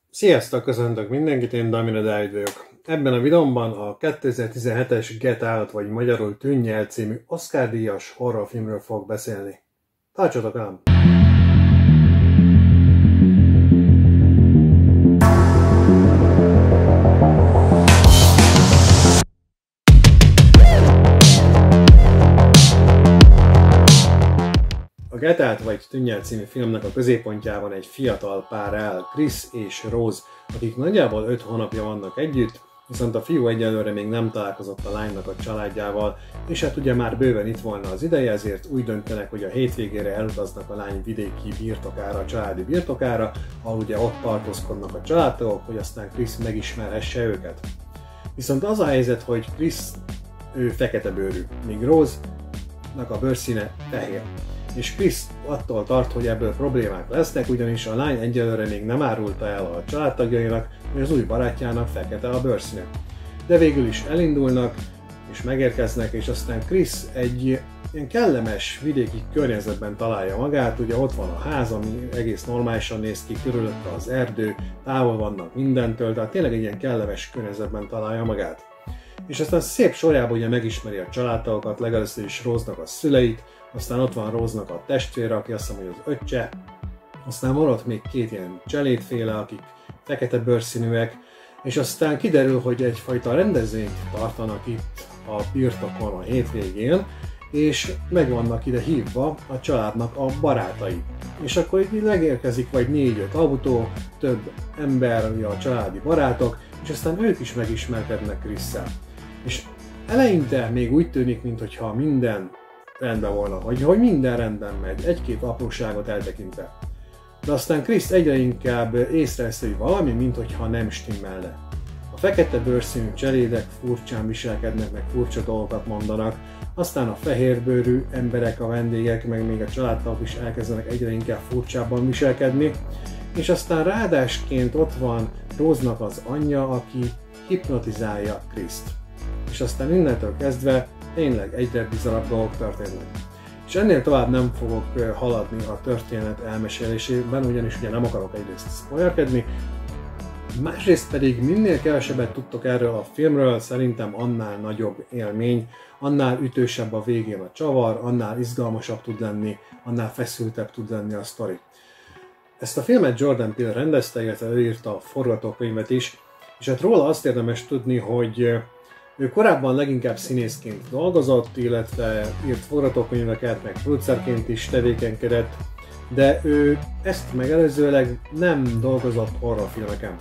Sziasztok, köszöntök mindenkit, én Damina Dávid vagyok. Ebben a videómban a 2017-es Get Out, vagy magyarul Tűnj el című Oscar-díjas horrorfilmről fogok beszélni. Tartsatok velem! A Get Out vagy Tűnj el című filmnek a középpontjában egy fiatal pár áll, Chris és Rose, akik nagyjából 5 hónapja vannak együtt, viszont a fiú egyelőre még nem találkozott a lánynak a családjával, és hát ugye már bőven itt volna az ideje, ezért úgy döntenek, hogy a hétvégére elutaznak a lány vidéki birtokára, a családi birtokára, ahol ugye ott tartózkodnak a családtagok, hogy aztán Chris megismerhesse őket. Viszont az a helyzet, hogy Chris ő fekete bőrű, míg Rose-nak a bőrszíne fehér. És Chris attól tart, hogy ebből problémák lesznek, ugyanis a lány egyelőre még nem árulta el a családtagjainak, hogy az új barátjának fekete a bőrszíne. De végül is elindulnak, és megérkeznek, és aztán Chris egy ilyen kellemes vidéki környezetben találja magát, ugye ott van a ház, ami egész normálisan néz ki, körülötte az erdő, távol vannak mindentől, tehát tényleg egy ilyen kellemes környezetben találja magát. És aztán szép sorjában ugye megismeri a családtagokat, legelőször is Rose-nak a szüleit, aztán ott van Rose-nak a testvére, aki azt hiszem, hogy az öccse, aztán van ott még két ilyen cselédféle, akik fekete bőrszínűek, és aztán kiderül, hogy egyfajta rendezvényt tartanak itt a birtokon a hétvégén, és meg vannak ide hívva a családnak a barátai. És akkor itt megérkezik vagy 4-5 autó, több ember, a családi barátok, és aztán ők is megismerkednek Chris-szel. És eleinte még úgy tűnik, mintha minden rendben volna, hogy minden rendben megy, egy-két apróságot eltekintve. De aztán Chris egyre inkább észreveszi, hogy valami, mintha nem stimmel. A fekete bőrszínű cselédek furcsán viselkednek, meg furcsa dolgokat mondanak, aztán a fehérbőrű emberek, a vendégek, meg még a családtagok is elkezdenek egyre inkább furcsábban viselkedni, és aztán ráadásként ott van Rose-nak az anyja, aki hipnotizálja Chris-t. És aztán innentől kezdve tényleg egyre bizarrabb dolgok történnek. És ennél tovább nem fogok haladni a történet elmesélésében, ugyanis ugye nem akarok egyrészt spoilerkedni, másrészt pedig minél kevesebbet tudtok erről a filmről, szerintem annál nagyobb élmény, annál ütősebb a végén a csavar, annál izgalmasabb tud lenni, annál feszültebb tud lenni a sztori. Ezt a filmet Jordan Peele rendezte, illetve ő írta a forgatókönyvet is, és hát róla azt érdemes tudni, hogy ő korábban leginkább színészként dolgozott, illetve írt forgatókönyveket, meg producerként is tevékenykedett, de ő ezt megelőzőleg nem dolgozott horrorfilmeken.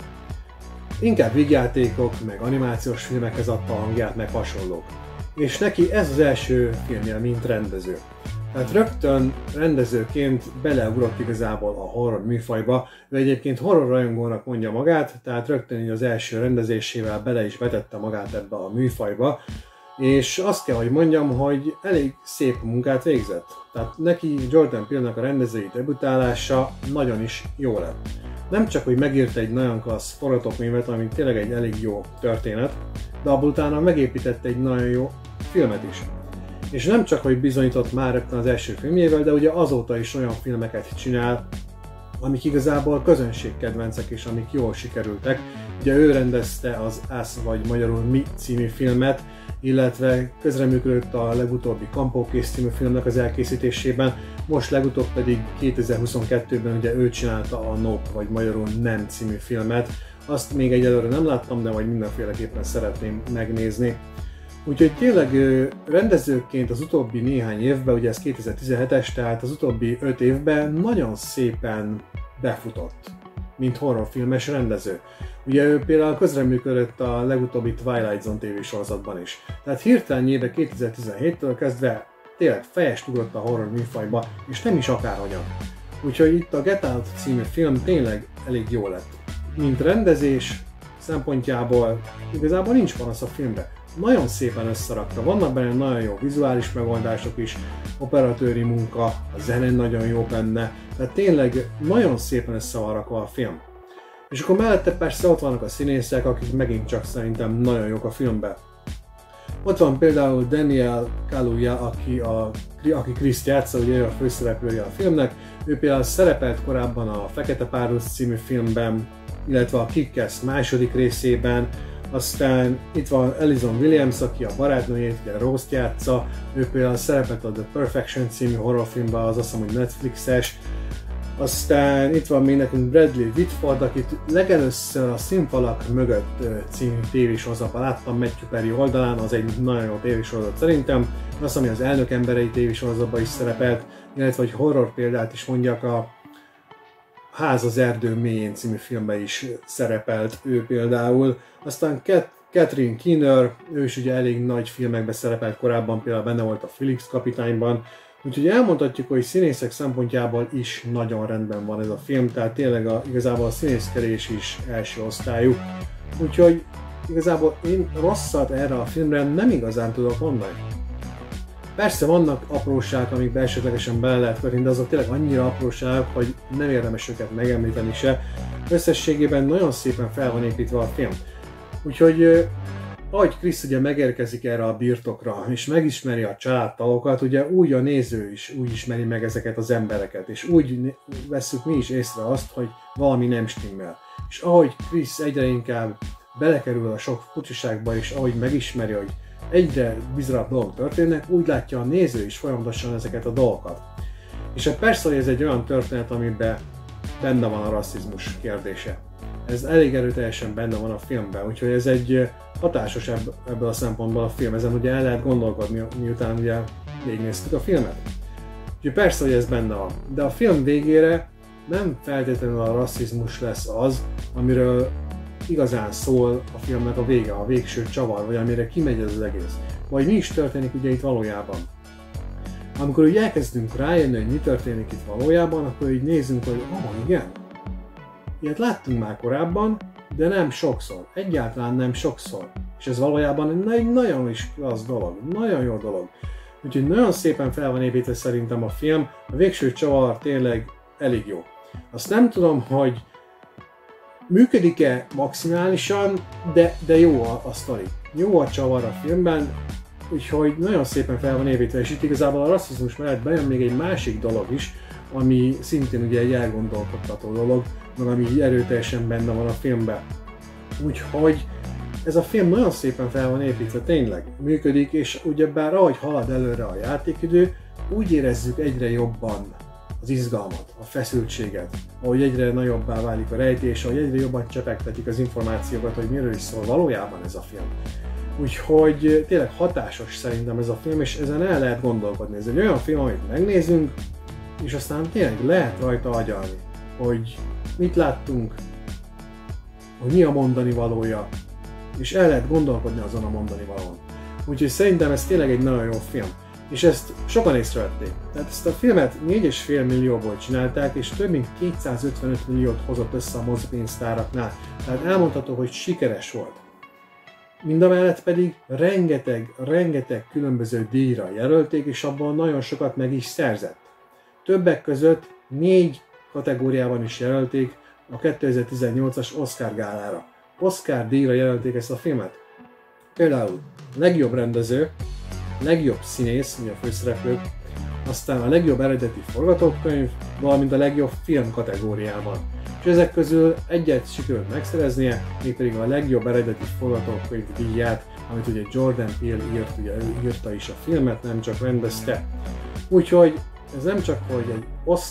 Inkább vígjátékok, meg animációs filmekhez adta a hangját, meg hasonlók. És neki ez az első filmje, mint rendező. Tehát rögtön rendezőként beleugrott igazából a horror műfajba, ő egyébként horror rajongónak mondja magát, tehát rögtön az első rendezésével bele is vetette magát ebbe a műfajba, és azt kell, hogy mondjam, hogy elég szép munkát végzett. Tehát neki Jordan Peele-nek a rendezői debütálása nagyon is jó lett. Nem csak, hogy megírt egy nagyon klassz forgatókönyvet, ami tényleg egy elég jó történet, de abból utána megépítette egy nagyon jó filmet is. És nem csak, hogy bizonyított már rögtön az első filmjével, de ugye azóta is olyan filmeket csinál, amik igazából közönségkedvencek és amik jól sikerültek. Ugye ő rendezte az Us, vagy magyarul Mi című filmet, illetve közreműködött a legutóbbi Kampókész című filmnek az elkészítésében, most legutóbb pedig 2022-ben ugye ő csinálta a Nope, vagy magyarul Nem című filmet. Azt még egyelőre nem láttam, de majd mindenféleképpen szeretném megnézni. Úgyhogy tényleg rendezőként az utóbbi néhány évben, ugye ez 2017-es, tehát az utóbbi 5 évben nagyon szépen befutott, mint horrorfilmes rendező. Ugye ő például közreműködött a legutóbbi Twilight Zone tévésorozatban is. Tehát hirtelenjében 2017-től kezdve tényleg fejest ugrott a horror műfajba, és nem is akárhogyan. Úgyhogy itt a Get Out című film tényleg elég jó lett. Mint rendezés szempontjából igazából nincs panasz a filmbe. Nagyon szépen összerakta, vannak benne nagyon jó vizuális megoldások is, operatőri munka, a zene nagyon jó benne, tehát tényleg nagyon szépen össze van rakva a film. És akkor mellette persze ott vannak a színészek, akik megint csak szerintem nagyon jók a filmben. Ott van például Daniel Kaluuya, aki Christ játsza, ugye a főszereplője a filmnek. Ő például szerepelt korábban a Fekete Párduc című filmben, illetve a Kick-Ass második részében. Aztán itt van Alison Williams, aki a barátnőjét, ugye Rose-t játsza. Ő például szerepelt a The Perfection című horrorfilmben, az azt hiszem, hogy Netflixes. Aztán itt van még nekünk Bradley Whitford, akit legelőször a Színfalak mögött című tévésorozatban láttam Matthew Perry oldalán, az egy nagyon jó tévésorozat szerintem. Azt, ami az Elnök emberei tévésorozatban is szerepelt, illetve hogy horror példát is mondjak, a Ház az erdő mélyén című filmben is szerepelt ő például. Aztán Catherine Keener, ő is ugye elég nagy filmekben szerepelt korábban, például benne volt a Felix kapitányban. Úgyhogy elmondhatjuk, hogy színészek szempontjából is nagyon rendben van ez a film, tehát tényleg igazából a színészkedés is első osztályú. Úgyhogy igazából én rosszat erre a filmre nem igazán tudok mondani. Persze vannak apróságok, amikbe esetlegesen bele lehet kötni, de azok tényleg annyira apróságok, hogy nem érdemes őket megemlíteni se. Összességében nagyon szépen fel van építve a film. Úgyhogy ahogy Chris ugye megérkezik erre a birtokra, és megismeri a családtagokat, ugye úgy a néző is úgy ismeri meg ezeket az embereket, és úgy vesszük mi is észre azt, hogy valami nem stimmel. És ahogy Chris egyre inkább belekerül a sok furcsaságba, és ahogy megismeri, hogy egyre bizarrabb dolgok történnek, úgy látja a néző is folyamatosan ezeket a dolgokat. És persze, hogy ez egy olyan történet, amiben benne van a rasszizmus kérdése. Ez elég erőteljesen benne van a filmben, úgyhogy ez egy hatásos ebből a szempontból a film. Ezen ugye el lehet gondolkodni, miután ugye végignéztük a filmet. Úgyhogy persze, hogy ez benne van. De a film végére nem feltétlenül a rasszizmus lesz az, amiről igazán szól a filmnek a vége, a végső csavar, vagy amire kimegy ez az egész. Vagy mi is történik ugye itt valójában. Amikor úgy elkezdünk rájönni, hogy mi történik itt valójában, akkor így nézzünk, hogy igen, ilyet láttunk már korábban, de nem sokszor. Egyáltalán nem sokszor. És ez valójában egy nagyon is klassz dolog. Nagyon jó dolog. Úgyhogy nagyon szépen fel van építve szerintem a film. A végső csavar tényleg elég jó. Azt nem tudom, hogy működik-e maximálisan, de jó a sztori. Jó a csavar a filmben, úgyhogy nagyon szépen fel van építve. És itt igazából a rasszizmus mellett bejön még egy másik dolog is, ami szintén ugye egy elgondolkodtató dolog, meg ami erőteljesen benne van a filmben. Úgyhogy ez a film nagyon szépen fel van építve, tényleg működik, és ugyebár ahogy halad előre a játékidő, úgy érezzük egyre jobban az izgalmat, a feszültséget, ahogy egyre nagyobbá válik a rejtés, ahogy egyre jobban csepegtetik az információkat, hogy miről is szól valójában ez a film. Úgyhogy tényleg hatásos szerintem ez a film, és ezen el lehet gondolkodni. Ez egy olyan film, amit megnézünk, és aztán tényleg lehet rajta agyalni, hogy mit láttunk, hogy mi a mondani valója, és el lehet gondolkodni azon a mondani valón. Úgyhogy szerintem ez tényleg egy nagyon jó film. És ezt sokan észrevették. Tehát ezt a filmet 4,5 millióból csinálták, és több mint 255 milliót hozott össze a mozipénztáraknál. Tehát elmondható, hogy sikeres volt. Mindamellett pedig rengeteg különböző díjra jelölték, és abban nagyon sokat meg is szerzett. Többek között 4 kategóriában is jelölték a 2018-as Oscar gálára. Oscar díjra jelölték ezt a filmet. Például legjobb rendező, legjobb színész, ugye a főszereplők, aztán a legjobb eredeti forgatókönyv, valamint a legjobb film kategóriában. És ezek közül egyet sikerült megszereznie, mégpedig a legjobb eredeti forgatókönyv díját, amit ugye Jordan Peele írt, ugye ő írta is a filmet, nem csak rendezte. Úgyhogy ez nem csak hogy egy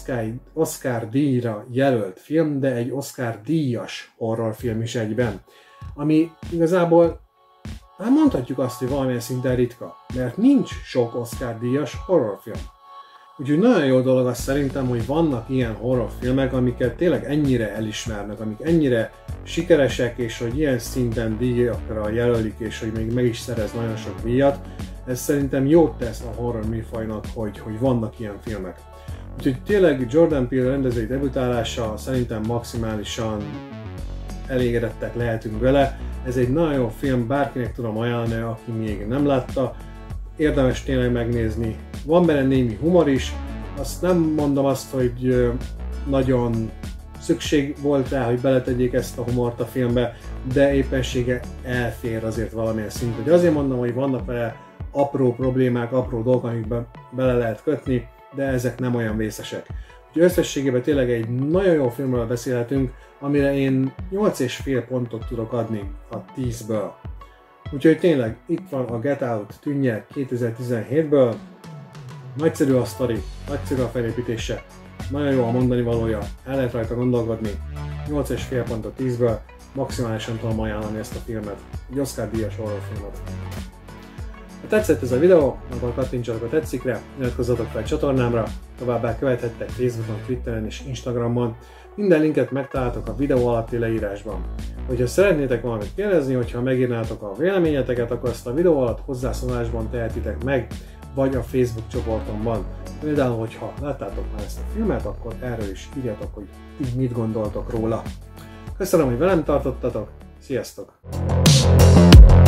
Oscar díjra jelölt film, de egy Oscar díjas horrorfilm is egyben. Ami igazából hát mondhatjuk azt, hogy valamilyen szinten ritka, mert nincs sok Oscar díjas horrorfilm. Úgyhogy nagyon jó dolog az szerintem, hogy vannak ilyen horrorfilmek, amiket tényleg ennyire elismernek, amik ennyire sikeresek, és hogy ilyen szinten díjakra jelölik, és hogy még meg is szerez nagyon sok díjat. Ez szerintem jót tesz a horror műfajnak, hogy vannak ilyen filmek. Úgyhogy tényleg Jordan Peele rendezői debütálása szerintem maximálisan elégedettek lehetünk vele. Ez egy nagyon jó film, bárkinek tudom ajánlani, aki még nem látta. Érdemes tényleg megnézni. Van benne némi humor is, azt nem mondom azt, hogy nagyon szükség volt rá, hogy beletegyék ezt a humort a filmbe, de éppensége elfér azért valamilyen szinten. Hogy azért mondom, hogy vannak vele apró problémák, apró dolgok, amikbe bele lehet kötni, de ezek nem olyan vészesek. Úgyhogy összességében tényleg egy nagyon jó filmről beszélhetünk, amire én 8,5 pontot tudok adni a 10-ből. Úgyhogy tényleg itt van a Get Out Tűnje 2017-ből. Nagyszerű a sztori, nagyszerű a felépítése, nagyon jó a mondani valója, el lehet rajta gondolkodni. 8,5 pont a 10-ből, maximálisan tudom ajánlani ezt a filmet, egy Oscar-díjas horrorfilmet. Ha tetszett ez a videó, akkor kattintsatok a tetszikre, iratkozzatok fel a csatornámra, továbbá követhettek Facebookon, Twitteren és Instagramon. Minden linket megtaláltok a videó alatti leírásban. Hogyha szeretnétek valamit kérdezni, hogyha megírnátok a véleményeteket, akkor ezt a videó alatt hozzászólásban tehetitek meg, vagy a Facebook csoportomban. Például, hogyha láttátok már ezt a filmet, akkor erről is írjatok, hogy így mit gondoltok róla. Köszönöm, hogy velem tartottatok, sziasztok!